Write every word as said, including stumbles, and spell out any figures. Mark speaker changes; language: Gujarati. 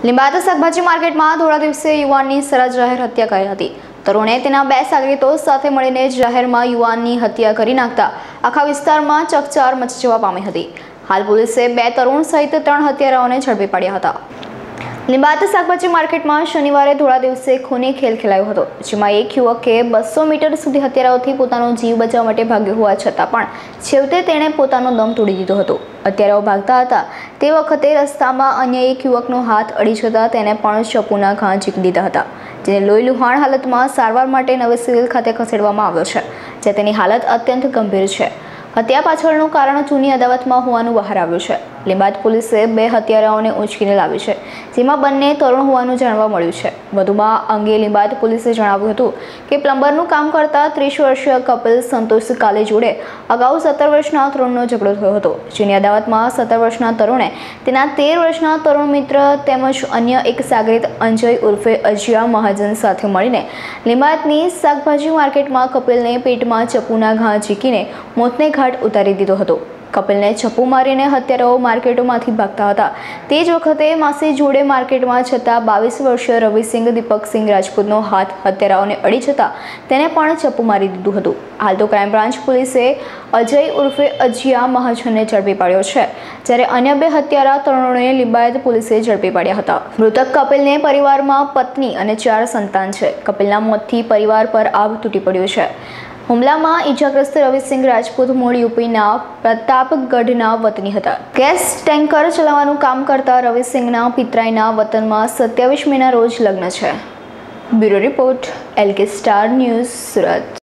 Speaker 1: લીંબાયત શાકભાજી માર્કેટમાં થોડા દિવસે યુવાનની સરા જાહેર હત્યા કરી હતી। તરુણે તેના બે સાગરીતો સાથે મળીને જાહેરમાં યુવાનની હત્યા કરી નાખતા આખા વિસ્તારમાં ચકચાર મચી જવા પામી હતી। હાલ પોલીસે બે તરુણ સહિત ત્રણ હત્યારાઓને ઝડપી પાડ્યા હતા। લીંબાયત શાકભાજી માર્કેટમાં શનિવારે થોડા દિવસે ખૂની ખેલ ખેલાયો હતો, જેમાં એક યુવકે બસો મીટર સુધી હત્યારાઓથી પોતાનો જીવ બચાવવા માટે ભાગ્યો હોવા છતાં પણ છેવટે તેણે પોતાનો દમ તોડી દીધો હતો। હત્યારાઓ ભાગતા હતા તે વખતે રસ્તામાં અન્ય એક યુવકનો હાથ અડી જતા તેને પણ ચપ્પુના ઘા ઝીકી દીધા હતા, જેને લોહી લુહાણ હાલતમાં સારવાર માટે નવી સિવિલ ખાતે ખસેડવામાં આવ્યો છે, જ્યાં તેની હાલત અત્યંત ગંભીર છે। હત્યા પાછળનું કારણ જૂની અદાવતમાં હોવાનું બહાર આવ્યું છે। લીંબાયત પોલીસે બે હત્યારાઓને ઉંચકીને લાવી છે, જેમાં બંને તરુણ હોવાનું જાણવા મળ્યું છે। વધુમાં અંગે લીંબાયત પોલીસે જણાવ્યું હતું કે પ્લમ્બરનું કામ કરતા ત્રીસ વર્ષીય કપિલ સંતોષ કાલે જોડે અગાઉ સત્તર વર્ષના તરુણનો ઝઘડો થયો હતો, જેની અદાવતમાં સત્તર વર્ષના તરુણે તેના તેર વર્ષના તરુણ મિત્ર તેમજ અન્ય એક સાગરીત અંજય ઉર્ફે અજિયા મહાજન સાથે મળીને લીંબાયતની શાકભાજી માર્કેટમાં કપિલને પેટમાં ચપ્પુના ઘા ઝીકીને મોતને ઘાટ ઉતારી દીધો હતો। કપિલને ચપ્પુ મારીને હત્યારાઓ માર્કેટોમાંથી ભાગતા હતા। તે જ વખતે માસી જોડે માર્કેટમાં છતાં બાવીસ વર્ષીય રવિસિંહ દીપકસિંહ રાજપૂતનો હાથ હત્યારાઓને અડી જતા તેને પણ ચપ્પુ મારી દીધું હતું। હાલ તો ક્રાઇમ બ્રાન્ચ પોલીસે અજય ઉર્ફે અજિયા મહાજનને ઝડપી પાડ્યો છે, જ્યારે અન્ય બે હત્યારા તરુણોને લીંબાયત પોલીસે ઝડપી પાડ્યા હતા। મૃતક કપિલને પરિવારમાં પત્ની અને ચાર સંતાન છે। કપિલના મોતથી પરિવાર પર આભ તૂટી પડ્યો છે। હુમલામાં ઈજાગ્રસ્ત રવિસિંહ રાજપૂત મૂળ યુપીના પ્રતાપગઢના વતની હતા। ગેસ ટેન્કર ચલાવવાનું કામ કરતા રવિસિંહના પિતરાઈના વતનમાં સત્યાવીસ મેના રોજ લગ્ન છે। Bureau report, LK star news, Surat.